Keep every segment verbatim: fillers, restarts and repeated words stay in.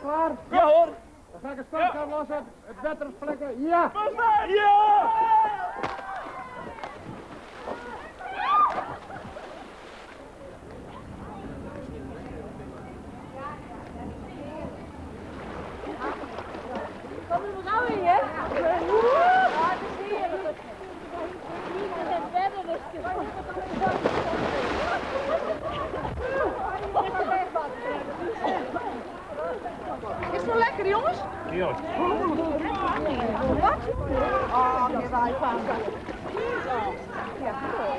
klaar? Ja hoor! Dan ga ik het startkaart lossen. Het wettervlekken. Ja! Ja! Kom er nou in, hè? Ja, dat zie je. Het verder is het wel lekker, jongens? Ja. Wat? Oh, nee, wij van. Ja,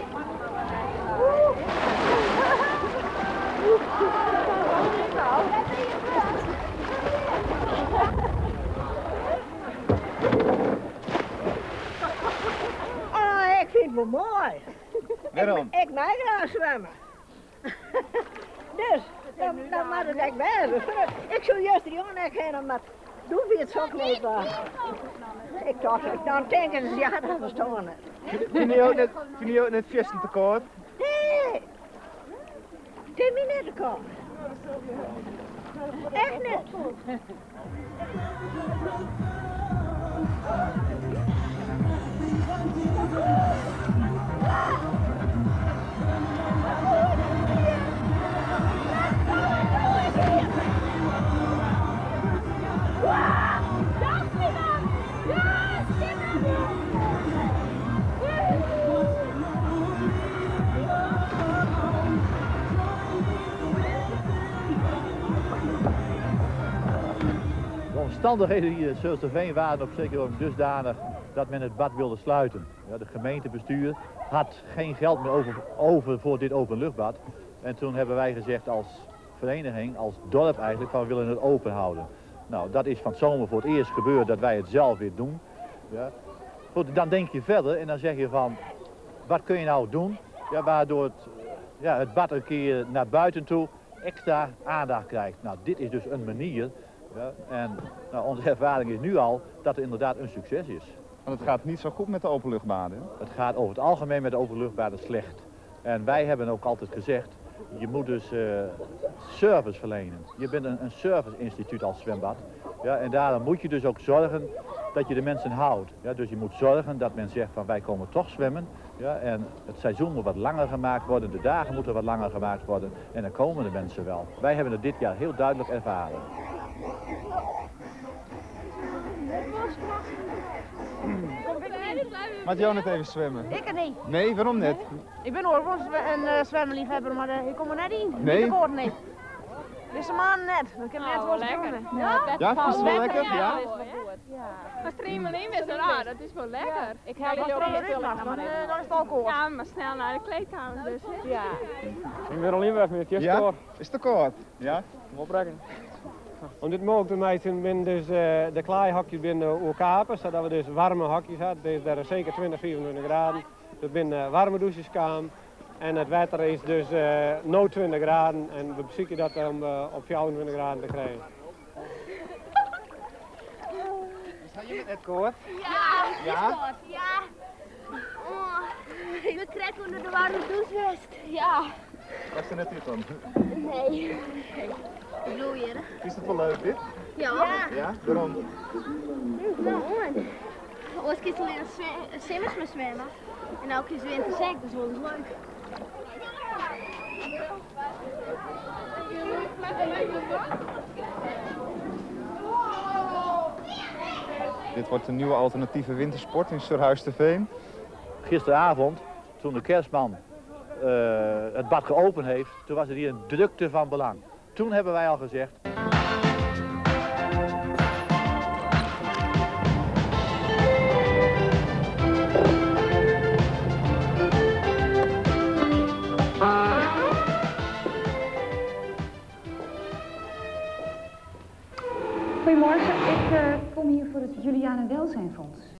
Oh, ik vind het wel mooi. Waarom? Ik, ik mag graag zwemmen. Dus, dan, dan mag het echt wezen. Ik zou juist die jongen echt heen, maar doe je het zo niet waar. Ik dacht, dan denken ze, ja, dat was toch niet. Vind je ook net, vind je ook net vesten tekort? Nee, het is me niet te komen. Echt niet. De omstandigheden hier in Sursterveen waren op zekere moment dusdanig dat men het bad wilde sluiten. Ja, de gemeentebestuur had geen geld meer over, over voor dit openluchtbad. En toen hebben wij gezegd als vereniging, als dorp eigenlijk, van we willen het open houden. Nou, dat is van het zomer voor het eerst gebeurd dat wij het zelf weer doen. Ja. Goed, dan denk je verder en dan zeg je van, wat kun je nou doen? Ja, waardoor het, ja, het bad een keer naar buiten toe extra aandacht krijgt. Nou, dit is dus een manier. Ja, en nou, onze ervaring is nu al dat het inderdaad een succes is. Want het gaat niet zo goed met de openluchtbaden. Het gaat over het algemeen met de openluchtbaden slecht. En wij hebben ook altijd gezegd, je moet dus uh, service verlenen. Je bent een, een service-instituut als zwembad. Ja, en daarom moet je dus ook zorgen dat je de mensen houdt. Ja, dus je moet zorgen dat men zegt van wij komen toch zwemmen. Ja, en het seizoen moet wat langer gemaakt worden, de dagen moeten wat langer gemaakt worden. En dan komen de mensen wel. Wij hebben het dit jaar heel duidelijk ervaren. Mag jou net even zwemmen? Ik er niet. Nee, waarom net? Ik ben hoor gewoon een uh, zwemmenliefhebber, maar uh, ik kom er net in. Nee? Niet te niet. Dit is een man net. Dan kan je net wel lekker. Ja, ja is het wel lekker? Ja? Ja. Maar streamen in is raar, dat is wel lekker. Ik heb Ja, het maar erin, maar dan dan is het al koud. Ja, maar snel naar de kleedkamer dus. Hè? Ja. Ik ben al in weg met het Ja? door. Is het tekort? Ja? Opbrengen. Om dit mogelijk te maken ben dus uh, de klaaihokjes binnen elkaar, zodat we dus warme hokjes hadden. Dus daar is zeker twintig, vierentwintig graden. Er binnen uh, warme douches kwamen. En het water is dus uh, no twintig graden en we bezieken dat om uh, op vierentwintig graden te krijgen. Sta je met het koord? Ja, Ja? ja. Oh, we krijgen onder de warme douchevest. Ja. Wat is er net hier van? Nee. Bloeien. Is het wel leuk dit? Ja. Ja? Waarom? Nou, als ik alleen een simmers met zwemmen. En elke keer zwemmen te zeggen, dat is wel eens leuk. Dit wordt een nieuwe alternatieve wintersport in Surhuisterveen. Gisteravond, toen de kerstman uh, het bad geopend heeft, toen was er hier een drukte van belang. Toen hebben wij al gezegd... Goedemorgen, ik uh, kom hier voor het Juliana Welzijnfonds.